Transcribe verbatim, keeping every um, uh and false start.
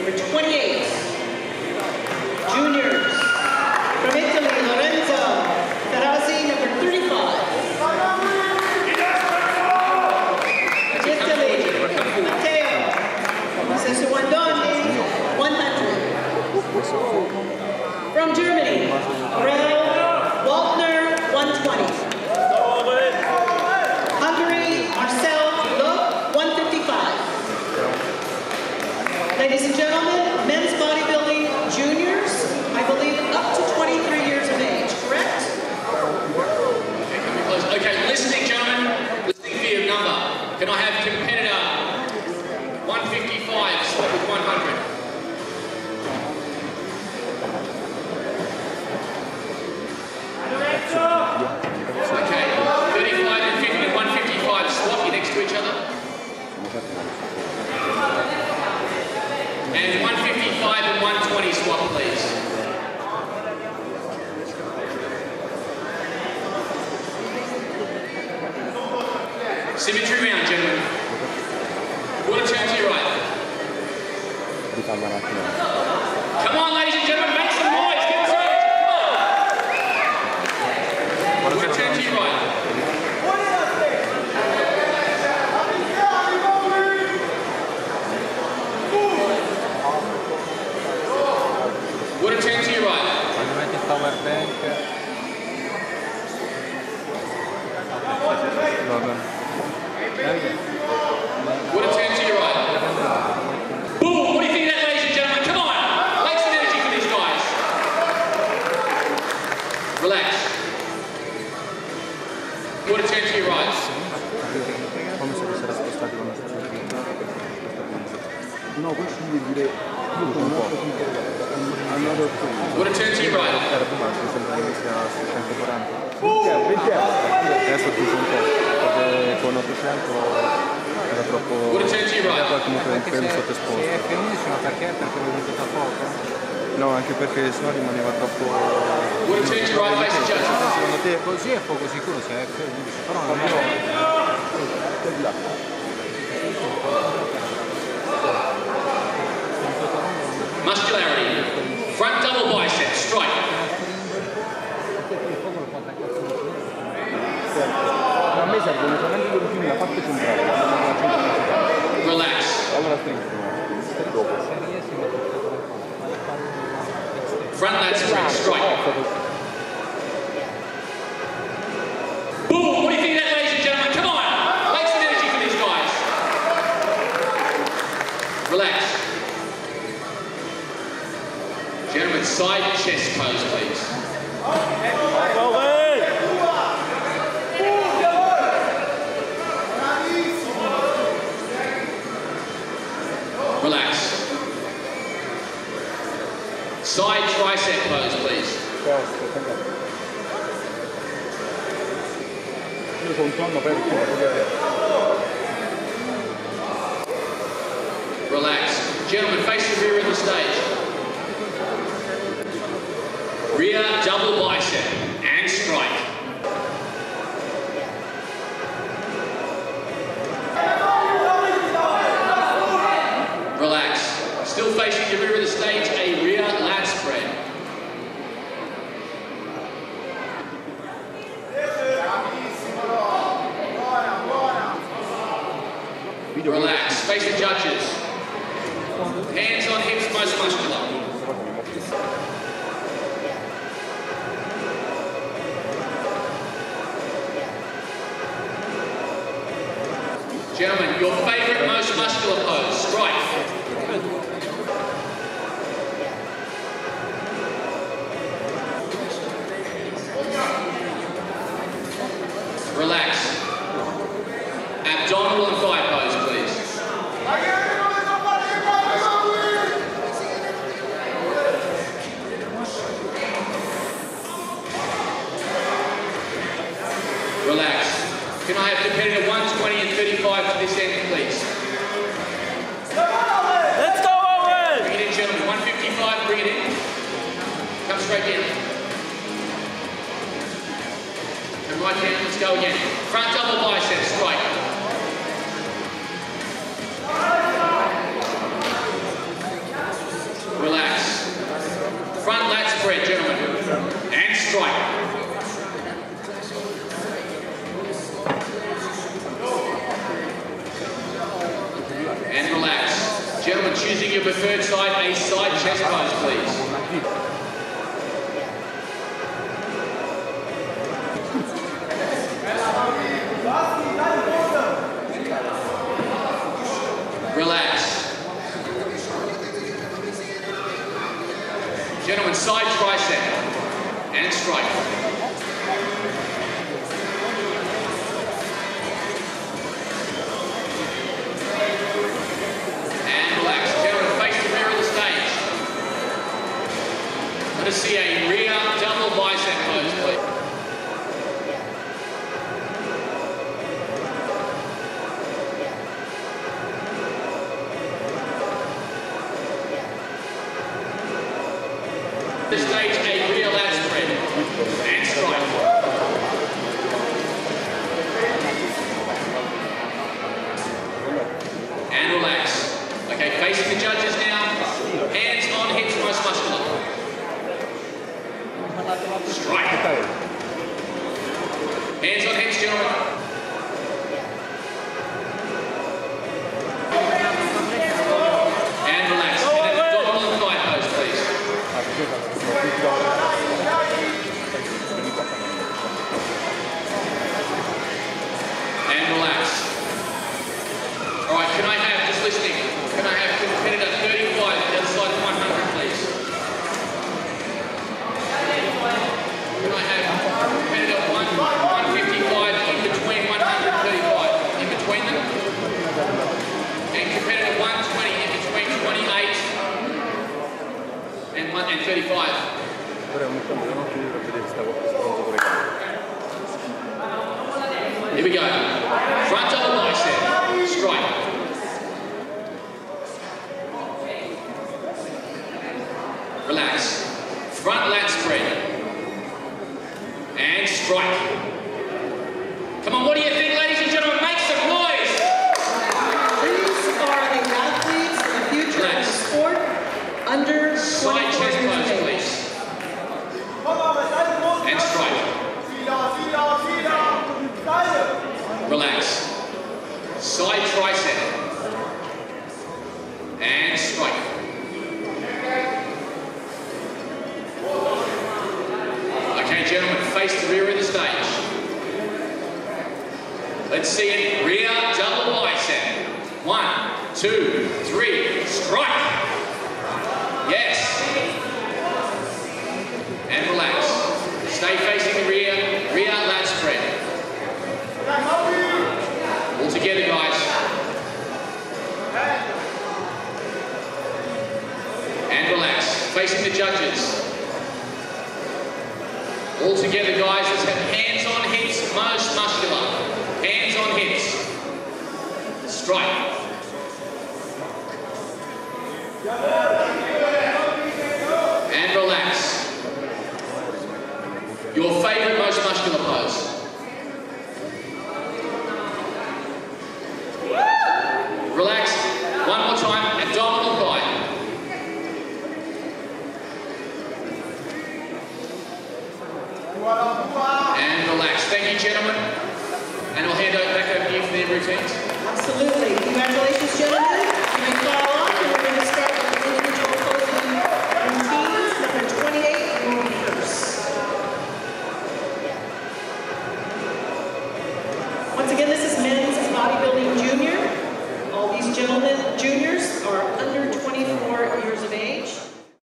number twenty-eight. Juniors, from Italy, Lorenzo Ferrazzi, number thirty-five. Italy, Matteo Sesuandoni, one hundred. From Germany, Aurel Waltner, one twenty. Hungary, Marcel Look, one fifty-five. Ladies and gentlemen, men's bodybuilding juniors, I believe up to twenty-three years of age, correct? Okay, can we close? Okay, listening gentlemen, listening for your number. Can I have competitor one fifty-five split with one hundred? Okay, thirty-five and fifty and one fifty-five swap, you next to each other. And one fifty-five and one twenty swap, please. Symmetry round, gentlemen. Quarter turn to your right. Come on, ladies and gentlemen, make some noise. Get excited. Come on. Quarter turn to your right. Quarter turn to your right. Power bank. Quarter turn to your right. Boom! What do you think of that, ladies and gentlemen? Come on! Make some energy for these guys. Relax. Quarter turn to your right. Quarter turn to your right. Adesso ti sono un po', perché con ottocento era troppo... Quarter turn to your right. Comunque un film sottoesposto. Se è femminile, perché? Perché avevo venuto poco? No, anche perché sennò rimaneva troppo... Quarter turn to your right, face the judge. Secondo te... Così è poco sicuro se è femminile, però non è... Muscularity. Front double bicep, strike. A me servono solamente due routine la parte centrale. Relax. Allora stringo. Dopo. Front lat spring, strike. Boom! What do you think of that, ladies and gentlemen? Come on! Make some energy for these guys. Relax. Gentlemen, side chest pose, please. Relax. Side tricep pose, please. Io sono un sonno per il Relax. Gentlemen, face the rear of the stage. Rear double bicep and strike. Relax. Still facing the rear of the stage, a rear lat spread. Relax. Face the judges. Hands on hips, most muscular. Gentlemen, your favourite most muscular pose, strike. Relax. Abdominal and thigh pose, please. Relax. Can I have competitor one twenty and thirty-five to this end, please? Let's go, Owen! Bring it in, gentlemen. one fifty-five, bring it in. Come straight in. And right down, let's go again. Front double bicep, strike. gentlemen, choosing your preferred side, a side chest pose, please. Relax. Gentlemen, side tricep and strike. And relax. Gentlemen, face the rear of the stage. Let us see a rear double bicep pose, please. The stage a rear lat spread and strike. And relax. Okay, facing the judges now. Hands on hips, most muscular. Strike. Hands on hips, gentlemen. And relax. And an abdominal thigh pose, please. And relax. All right, can I have, just listening, can I have competitor thirty-five the other side of one hundred, please? Can I have competitor one, one fifty-five in between one hundred thirty-five, in between them? And competitor one twenty in between twenty-eight and, one, and thirty-five. Here we go. Front double bicep. Strike. Relax. Front lat spread. And strike. Come on, what do you think, ladies and gentlemen? Make some noise! These are the athletes in the future of the Relax. sport under Side twenty-four chest years pose, of age. please. And strike. Relax. Side tricep. And strike. Okay, gentlemen, face the rear of the stage. Let's see it. Rear double bicep. One, two, three, strike. Yes. And relax. Stay facing the rear. Rear lat spread. All together, guys. And relax. Facing the judges. All together, guys. Let's have hands on hips, most muscular. Hands on hips. Strike. And relax. Your favorite most muscular pose. Relax. One more time. Abdominal thigh. And relax. Thank you, gentlemen. And I'll hand it back over to you for their routines. Absolutely. Congratulations, gentlemen. You may file off, and we're going to start with the individual posing routines. Number twenty-eight, will be first. Once again, this is men's bodybuilding junior. All these gentlemen, juniors.